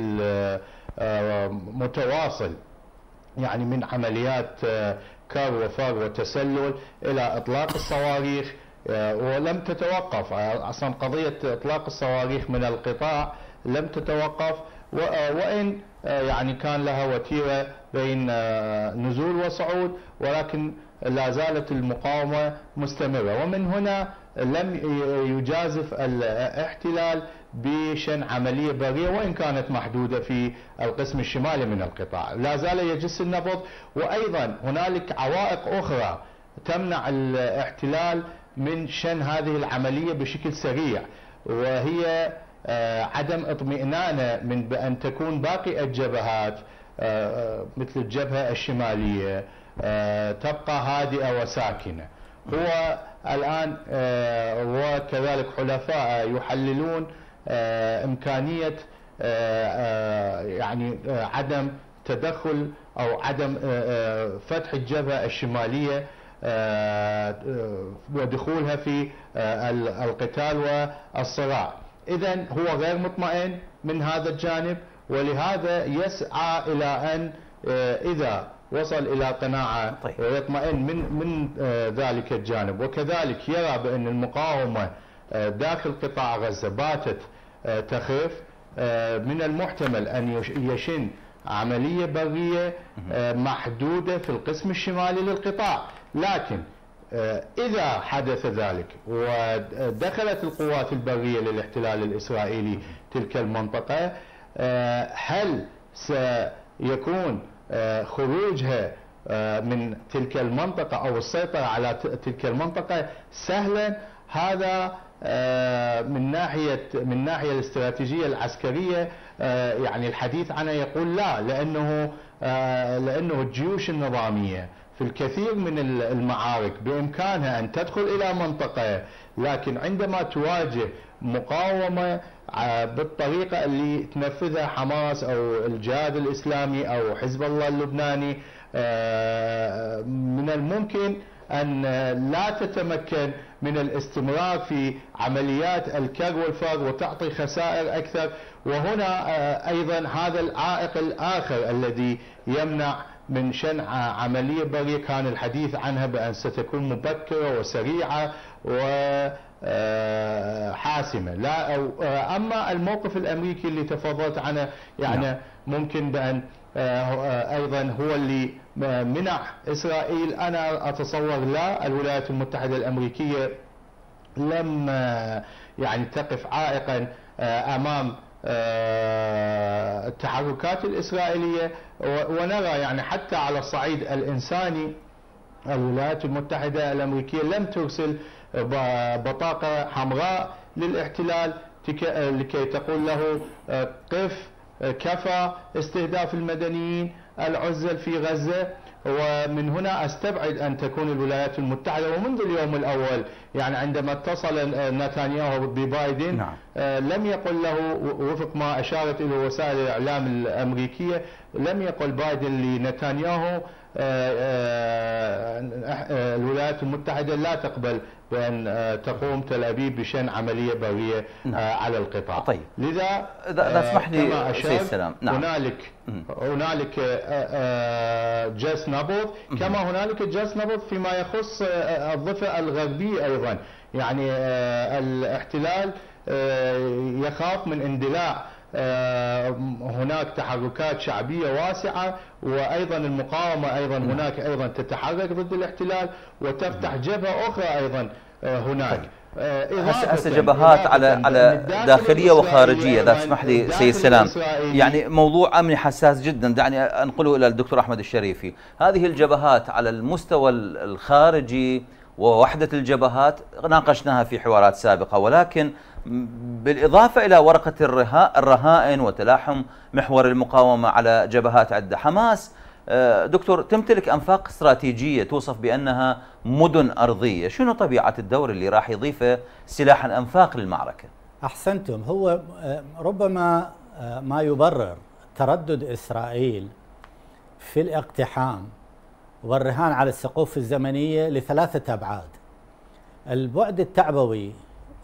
متواصل، يعني من عمليات كار وفر وتسلل إلى إطلاق الصواريخ، ولم تتوقف. أصلا قضية إطلاق الصواريخ من القطاع لم تتوقف، وإن يعني كان لها وتيرة بين نزول وصعود، ولكن لا زالت المقاومة مستمرة. ومن هنا لم يجازف الاحتلال بشن عملية برية وإن كانت محدودة في القسم الشمالي من القطاع، لا زال يجس النبض. وأيضا هنالك عوائق أخرى تمنع الاحتلال من شن هذه العملية بشكل سريع، وهي عدم اطمئنانه من بأن تكون باقي الجبهات مثل الجبهة الشمالية تبقى هادئة وساكنة. هو الآن وكذلك حلفاء يحللون إمكانية يعني عدم تدخل أو عدم فتح الجبهة الشمالية ودخولها في القتال والصراع. إذن هو غير مطمئن من هذا الجانب، ولهذا يسعى إلى أن إذا وصل إلى قناعة طيب. ويطمئن من من ذلك الجانب، وكذلك يرى بأن المقاومة داخل قطاع غزة باتت تخف، من المحتمل أن يشن عملية برية محدودة في القسم الشمالي للقطاع. لكن إذا حدث ذلك ودخلت القوات البرية للاحتلال الإسرائيلي تلك المنطقة، هل سيكون خروجها من تلك المنطقة أو السيطرة على تلك المنطقة سهلا؟ هذا من ناحية من الناحية الاستراتيجية العسكرية يعني الحديث عنه يقول لا، لأنه لأنه الجيوش النظامية في الكثير من المعارك بإمكانها أن تدخل إلى منطقة، لكن عندما تواجه مقاومة بالطريقة اللي تنفذها حماس أو الجهاد الإسلامي أو حزب الله اللبناني، من الممكن أن لا تتمكن من الاستمرار في عمليات الكر والفر وتعطي خسائر أكثر. وهنا أيضا هذا العائق الآخر الذي يمنع من شن عملية برية كان الحديث عنها بأن ستكون مبكرة وسريعة وحاسمة. لا أو أما الموقف الأمريكي اللي تفضلت عنه يعني ممكن بأن أيضا هو اللي منع إسرائيل. أنا أتصور لا، الولايات المتحدة الأمريكية لم يعني تقف عائقا أمام التحركات الإسرائيلية، ونرى يعني حتى على الصعيد الإنساني الولايات المتحدة الأمريكية لم ترسل بطاقة حمراء للاحتلال لكي تقول له قف، كفى استهداف المدنيين العزل في غزة. ومن هنا استبعد ان تكون الولايات المتحده، ومنذ اليوم الاول يعني عندما اتصل نتنياهو ببايدن نعم. لم يقل له وفق ما اشارت اليه وسائل الاعلام الامريكيه لم يقل بايدن لنتنياهو الولايات المتحدة لا تقبل بأن تقوم تل أبيب بشن عملية برية على القطاع. طيب. لذا إذا اسمح لي سيد سلام، نعم. هنالك هنالك جس نبض، كما هنالك جس نبض فيما يخص الضفة الغربية أيضا. يعني الاحتلال يخاف من اندلاع هناك تحركات شعبية واسعة، وأيضا المقاومة أيضا هناك أيضا تتحرك ضد الاحتلال وتفتح جبهة أخرى أيضا هناك. هسه جبهات على على داخليه وخارجيه. اذا تسمح لي سيد سلام، يعني موضوع امني حساس جدا، دعني انقله الى الدكتور احمد الشريفي. هذه الجبهات على المستوى الخارجي ووحده الجبهات ناقشناها في حوارات سابقه، ولكن بالاضافه الى ورقه الرهائن وتلاحم محور المقاومه على جبهات عده، حماس دكتور تمتلك أنفاق استراتيجية توصف بأنها مدن أرضية. شنو طبيعة الدور اللي راح يضيفه سلاح الأنفاق للمعركة؟ أحسنتم. هو ربما ما يبرر تردد إسرائيل في الاقتحام والرهان على السقوف الزمنية لثلاثة أبعاد: البعد التعبوي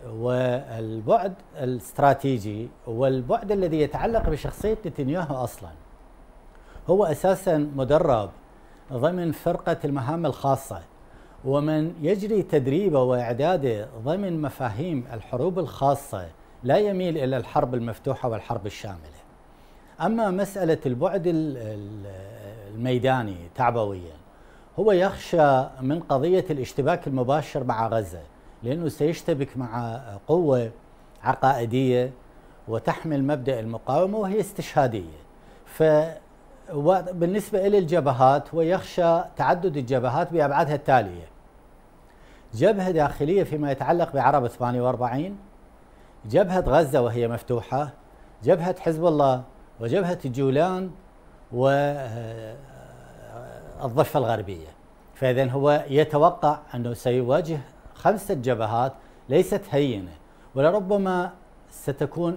والبعد الاستراتيجي والبعد الذي يتعلق بشخصية نتنياهو. أصلا هو أساسا مدرب ضمن فرقة المهام الخاصة، ومن يجري تدريبه وإعداده ضمن مفاهيم الحروب الخاصة لا يميل إلى الحرب المفتوحة والحرب الشاملة. أما مسألة البعد الميداني تعبويا، هو يخشى من قضية الاشتباك المباشر مع غزة، لأنه سيشتبك مع قوة عقائدية وتحمل مبدأ المقاومة وهي استشهادية. ف وبالنسبة إلى الجبهات ويخشى تعدد الجبهات بأبعادها التالية: جبهة داخلية فيما يتعلق بعرب ثمانية وأربعين، جبهة غزة وهي مفتوحة، جبهة حزب الله، وجبهة الجولان والضفة الغربية. فإذا هو يتوقع أنه سيواجه خمسة جبهات ليست هينة، ولربما ستكون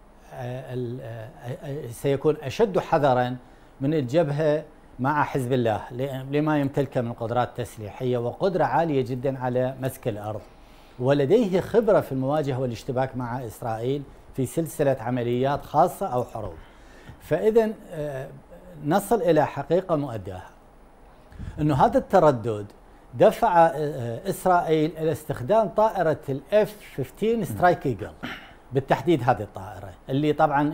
سيكون أشد حذرا من الجبهة مع حزب الله لما يمتلكه من قدرات تسليحية وقدرة عالية جدا على مسك الأرض، ولديه خبرة في المواجهة والاشتباك مع إسرائيل في سلسلة عمليات خاصة أو حروب. فإذا نصل إلى حقيقة مؤداها أنه هذا التردد دفع إسرائيل إلى استخدام طائرة الإف خمسة عشر سترايك إيجل، بالتحديد هذه الطائرة اللي طبعا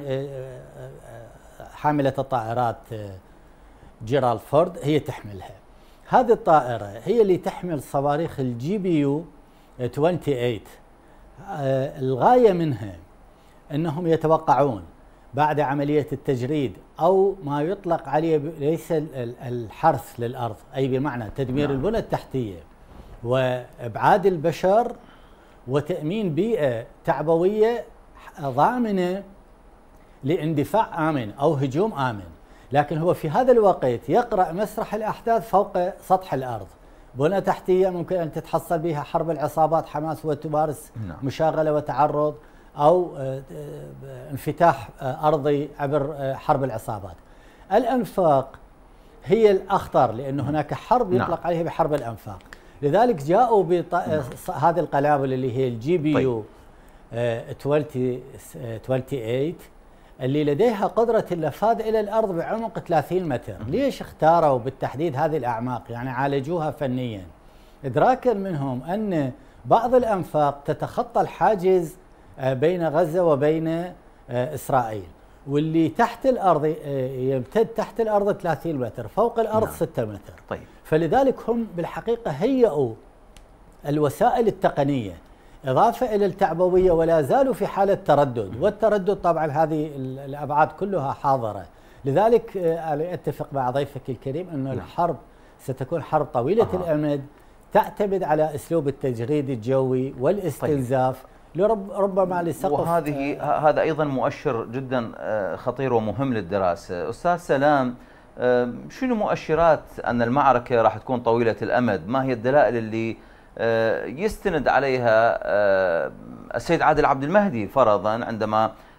حاملة الطائرات جيرالد فورد هي تحملها. هذه الطائرة هي اللي تحمل صواريخ الجي بي يو ثمانية وعشرين. الغاية منها أنهم يتوقعون بعد عملية التجريد أو ما يطلق عليه ليس الحرث للأرض، أي بمعنى تدمير البنى التحتية وإبعاد البشر وتأمين بيئة تعبوية ضامنة لاندفاع آمن أو هجوم آمن. لكن هو في هذا الوقت يقرأ مسرح الأحداث فوق سطح الأرض، بنى تحتية ممكن أن تتحصل بها حرب العصابات حماس وتمارس مشاغلة وتعرض، أو انفتاح أرضي عبر حرب العصابات. الأنفاق هي الأخطر، لأن هناك حرب يطلق عليها بحرب الأنفاق. لذلك جاءوا بهذه القنابل اللي هي الجي بي يو ثمانية وعشرين اللي لديها قدرة النفاذ إلى الأرض بعمق ثلاثين متر. ليش اختاروا بالتحديد هذه الأعماق؟ يعني عالجوها فنيا إدراكا منهم أن بعض الأنفاق تتخطى الحاجز بين غزة وبين إسرائيل، واللي تحت الأرض يمتد تحت الأرض ثلاثين متر، فوق الأرض نعم. ستة متر. طيب. فلذلك هم بالحقيقة هيئوا الوسائل التقنية إضافة إلى التعبوية، ولا زالوا في حالة تردد، والتردد طبعا هذه الأبعاد كلها حاضرة. لذلك أنا أتفق مع ضيفك الكريم أنه نعم. الحرب ستكون حرب طويلة أه. الأمد، تعتمد على أسلوب التجريد الجوي والاستنزاف. طيب. ربما لسقف، وهذه هذا ايضا مؤشر جدا خطير ومهم للدراسه. استاذ سلام، شنو مؤشرات ان المعركه راح تكون طويله الامد؟ ما هي الدلائل اللي يستند عليها السيد عادل عبد المهدي فرضا عندما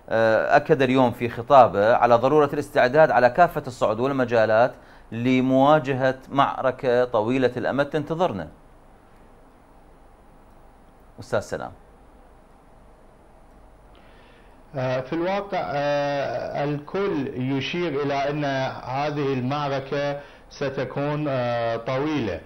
أكد اليوم في خطابه على ضرورة الاستعداد على كافة الصعد والمجالات لمواجهة معركة طويلة الأمد تنتظرنا. أستاذ سلام. في الواقع الكل يشير إلى أن هذه المعركة ستكون طويلة.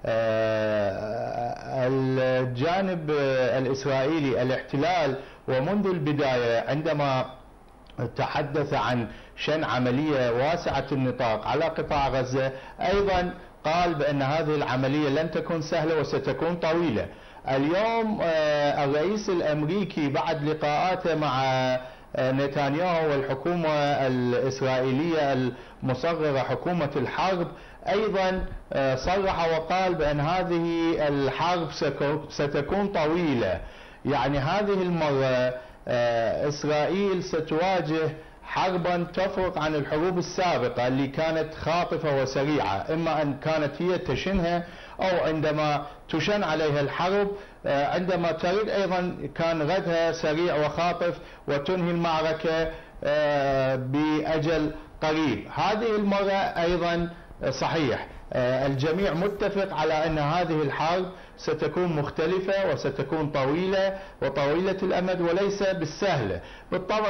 الجانب الإسرائيلي الاحتلال ومنذ البداية عندما تحدث عن شن عملية واسعة النطاق على قطاع غزة أيضا قال بأن هذه العملية لن تكون سهلة وستكون طويلة. اليوم الرئيس الأمريكي بعد لقاءاته مع نتنياهو والحكومة الإسرائيلية المصغرة حكومة الحرب أيضا صرح وقال بأن هذه الحرب ستكون طويلة. يعني هذه المرة إسرائيل ستواجه حربا تفرق عن الحروب السابقة اللي كانت خاطفة وسريعة، إما أن كانت هي تشنها أو عندما تشن عليها الحرب عندما تريد أيضا كان ردها سريع وخاطف وتنهي المعركة بأجل قريب. هذه المرة أيضا صحيح الجميع متفق على أن هذه الحرب ستكون مختلفة وستكون طويلة وطويلة الأمد وليس بالسهلة. بالطبع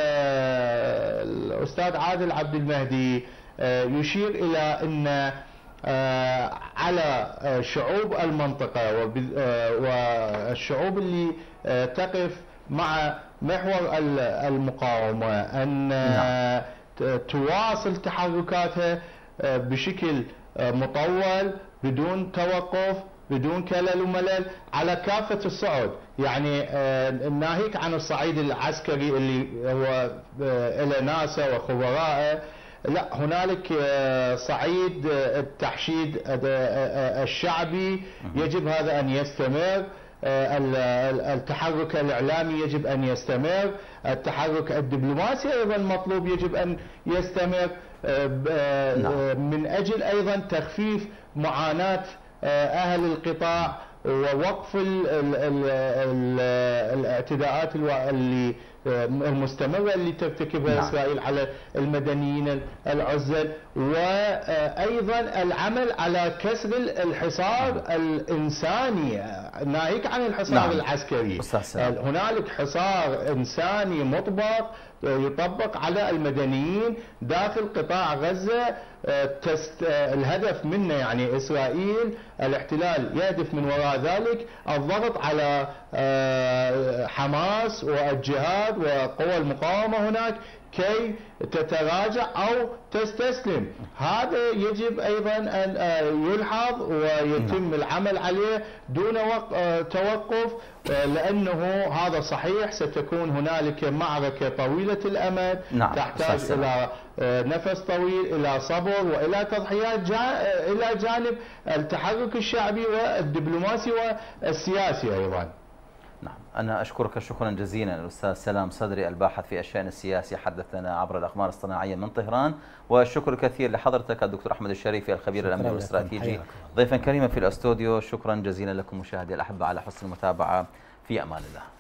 الأستاذ عادل عبد المهدي يشير إلى أن على شعوب المنطقة والشعوب اللي تقف مع محور المقاومة أن تواصل تحركاتها بشكل مطول بدون توقف بدون كلل وملل على كافة الصعد. يعني ناهيك عن الصعيد العسكري اللي هو إلى ناسا وخبرائه، لا هنالك صعيد التحشيد الشعبي يجب هذا أن يستمر، التحرك الإعلامي يجب أن يستمر، التحرك الدبلوماسي أيضا مطلوب يجب أن يستمر من أجل أيضا تخفيف معاناة أهل القطاع ووقف ال ال ال ال الاعتداءات اللي المستمرة اللي ترتكبها نعم. إسرائيل على المدنيين العزل، وأيضا العمل على كسر الحصار نعم. الإنساني ناهيك عن الحصار نعم. العسكري. هنالك حصار إنساني مطبق يطبق على المدنيين داخل قطاع غزة. تست الهدف منه يعني إسرائيل الاحتلال يهدف من وراء ذلك الضغط على حماس والجهاد وقوى المقاومة هناك كي تتراجع أو تستسلم. هذا يجب أيضا أن يلحظ ويتم العمل عليه دون توقف، لأنه هذا صحيح ستكون هنالك معركة طويلة الأمد نعم. تحتاج إلى نفس طويل، إلى صبر وإلى تضحيات جا... إلى جانب التحرك الشعبي والدبلوماسي والسياسي أيضا. نعم، أنا أشكرك شكرا جزيلا الأستاذ سلام صدري الباحث في الشأن السياسي حدثنا عبر الأقمار الصناعية من طهران، والشكر الكثير لحضرتك الدكتور أحمد الشريفي الخبير الأمني والاستراتيجي ضيفا كريما في الاستوديو. شكرا جزيلا لكم مشاهدي الأحبة على حسن المتابعة، في أمان الله.